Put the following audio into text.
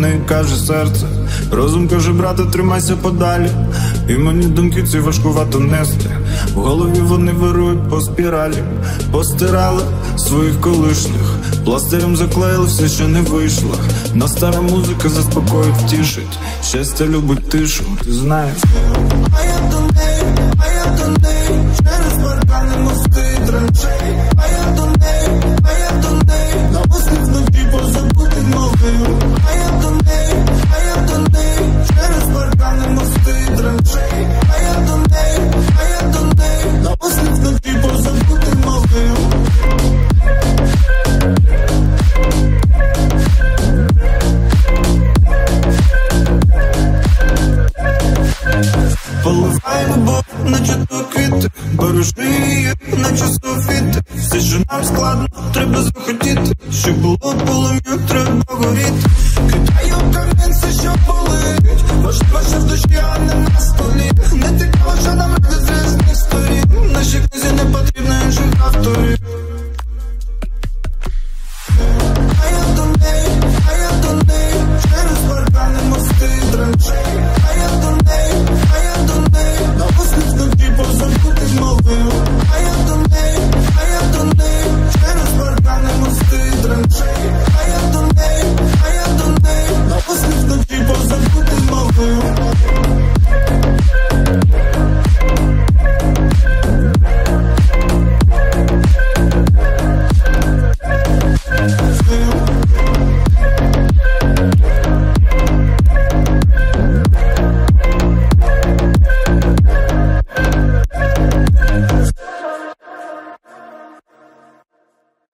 неї каже серце, розум каже, брате, тримайся подалі. І мені думки ці важкувато нести, в голові вони вирують по спіралі. Постирали своїх колишніх, пластирем заклеїли все, що не вийшло. Но стара музика заспокоїть, втішить, щастя любить тишу, ти знаєш. А я до неї, через паркани, мости і траншеї. А я до неї, на острів вночі позабутих могил. А я до неї, через паркани, мости і траншеї. А я до неї, на острів вночі позабутих могил. Поливай любов, наче то квіти, бережи її, наче софіти. Все, що нам складно, треба захотіти, щоб було полум'я, треба горіти. Кидаю камінь, все, що болить, важливо,